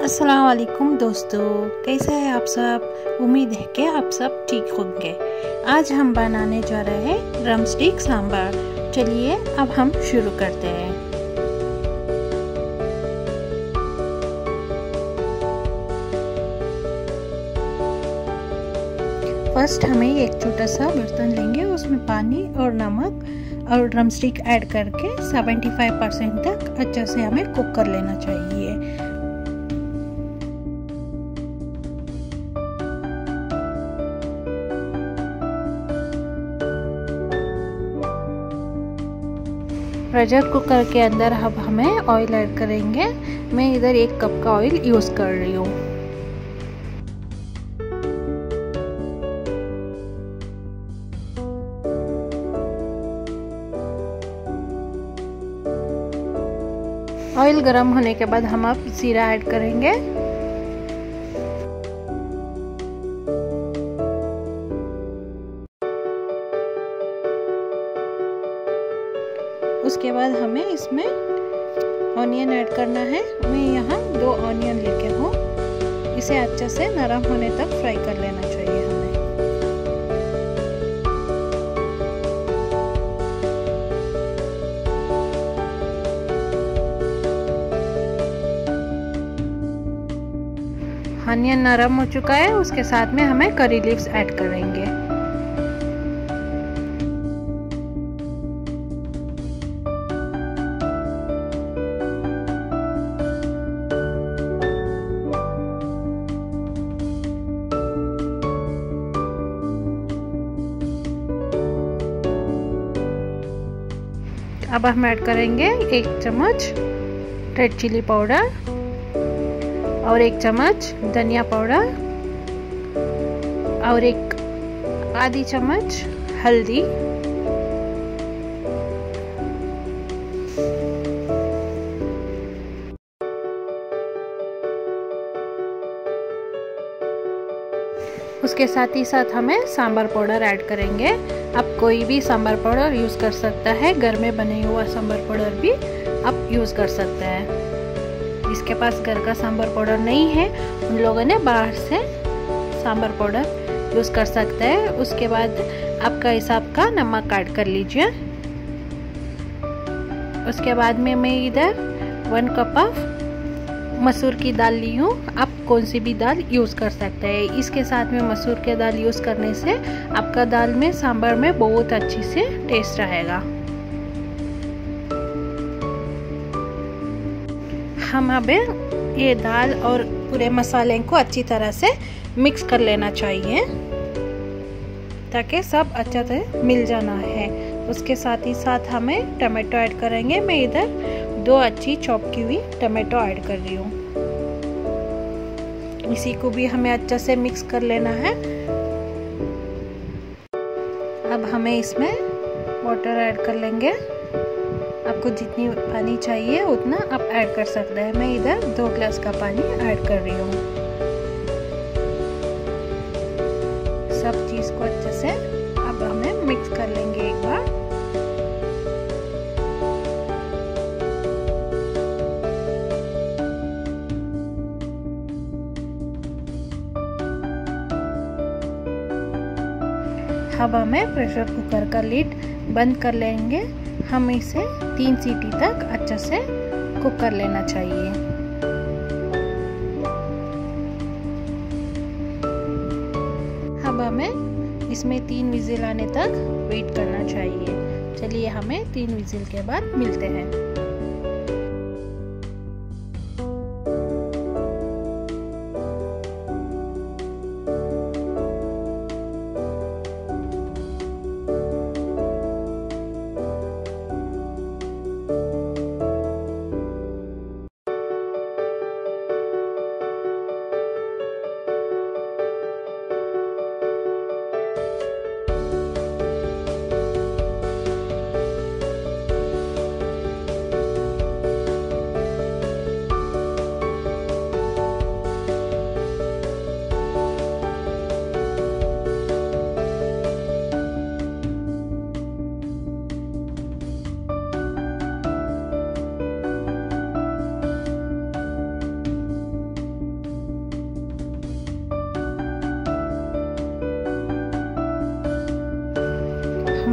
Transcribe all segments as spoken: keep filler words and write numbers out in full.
अस्सलाम वालेकुम दोस्तों, कैसे हैं आप सब। उम्मीद है कि आप सब ठीक होंगे। आज हम बनाने जा रहे हैं ड्रम स्टिक सांभर। चलिए अब हम शुरू करते हैं। फर्स्ट हमें एक छोटा सा बर्तन लेंगे, उसमें पानी और नमक और ड्रम स्टिक ऐड करके पचहत्तर परसेंट तक अच्छे से हमें कुक कर लेना चाहिए। प्रेशर कुकर के अंदर अब हमें ऑयल ऐड करेंगे। मैं इधर एक कप का ऑयल यूज़ कर रही हूँ। ऑयल गर्म होने के बाद हम अब जीरा ऐड करेंगे। उसके बाद हमें इसमें ऑनियन ऐड करना है। मैं यहाँ दो ऑनियन लेके हूँ। इसे अच्छे से नरम होने तक फ्राई कर लेना चाहिए हमें। ऑनियन नरम हो चुका है। उसके साथ में हमें करी लीव्स ऐड करेंगे। अब हम ऐड करेंगे एक चम्मच रेड चिली पाउडर और एक चम्मच धनिया पाउडर और एक आधी चम्मच हल्दी। उसके साथ ही साथ हमें सांभर पाउडर ऐड करेंगे। आप कोई भी सांभर पाउडर यूज़ कर सकता है। घर में बने हुआ सांभर पाउडर भी आप यूज़ कर सकते हैं। जिसके पास घर का सांभर पाउडर नहीं है उन लोगों ने बाहर से सांभर पाउडर यूज़ कर सकते हैं। उसके बाद आपका हिसाब का नमक ऐड कर लीजिए। उसके बाद में मैं इधर वन कप ऑफ मसूर की दाल ली हूँ। आप कौन सी भी दाल यूज़ कर सकते हैं। इसके साथ में मसूर के दाल यूज़ करने से आपका दाल में सांभर में बहुत अच्छी से टेस्ट रहेगा। हम अब ये दाल और पूरे मसाले को अच्छी तरह से मिक्स कर लेना चाहिए ताकि सब अच्छा से मिल जाना है। उसके साथ ही साथ हमें टमाटो ऐड करेंगे। मैं इधर दो अच्छी चॉप की हुई टमाटो ऐड कर रही हूँ। इसी को भी हमें अच्छा से मिक्स कर लेना है। अब हमें इसमें वाटर ऐड कर लेंगे। आपको जितनी पानी चाहिए उतना आप ऐड कर सकते हैं। मैं इधर दो ग्लास का पानी ऐड कर रही हूँ। सब चीज़ को अच्छे से अब हमें मिक्स कर लेंगे एक बार। अब हमें प्रेशर कुकर का लिड बंद कर लेंगे। हम इसे तीन सीटी तक अच्छे से कुक कर लेना चाहिए। अब हमें इसमें तीन विजिल आने तक वेट करना चाहिए। चलिए हमें तीन विजिल के बाद मिलते हैं।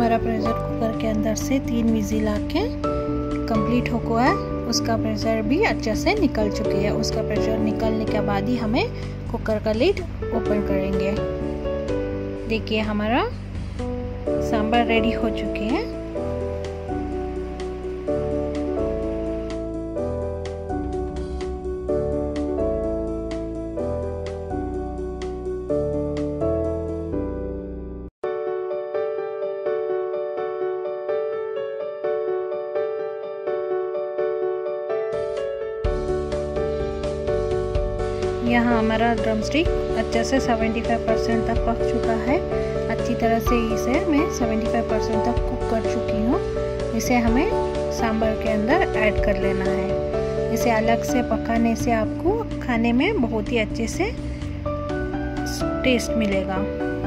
हमारा प्रेशर कुकर के अंदर से तीन विजिल आके कंप्लीट हो गया है। उसका प्रेशर भी अच्छे से निकल चुकी है। उसका प्रेशर निकलने के बाद ही हमें कुकर का लिड ओपन करेंगे। देखिए हमारा सांभर रेडी हो चुके हैं। यहाँ हमारा ड्रम स्टिक अच्छे से पचहत्तर परसेंट तक पक चुका है। अच्छी तरह से इसे मैं पचहत्तर परसेंट तक कुक कर चुकी हूँ। इसे हमें सांभर के अंदर ऐड कर लेना है। इसे अलग से पकाने से आपको खाने में बहुत ही अच्छे से टेस्ट मिलेगा।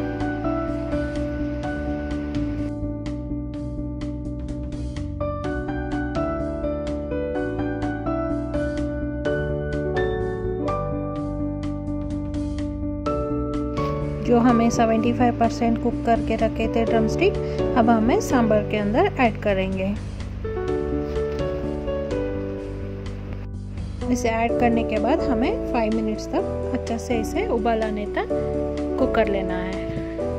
जो हमें पचहत्तर परसेंट कुक करके रखे थे ड्रम स्टिक, अब हमें सांभर के अंदर ऐड करेंगे। इसे ऐड करने के बाद हमें पाँच मिनट्स तक अच्छे से इसे उबाल आने तक कुक कर लेना है,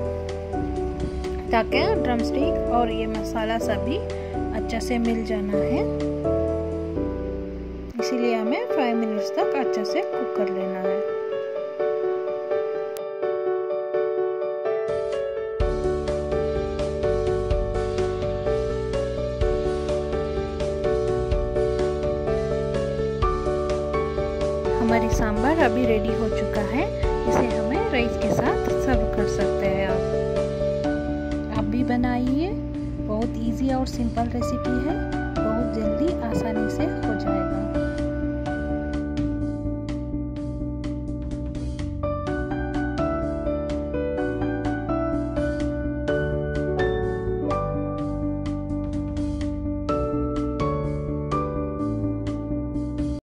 ताकि ड्रम स्टिक और ये मसाला सभी अच्छे से मिल जाना है। इसीलिए हमें पाँच मिनट्स तक अच्छे से कुक कर लेना है। हमारी सांभर अभी रेडी हो चुका है। इसे हमें राइस के साथ सर्व कर सकते हैं। आप आप भी बनाइए। बहुत इजी और सिंपल रेसिपी है। बहुत जल्दी आसानी से हो जाएगा।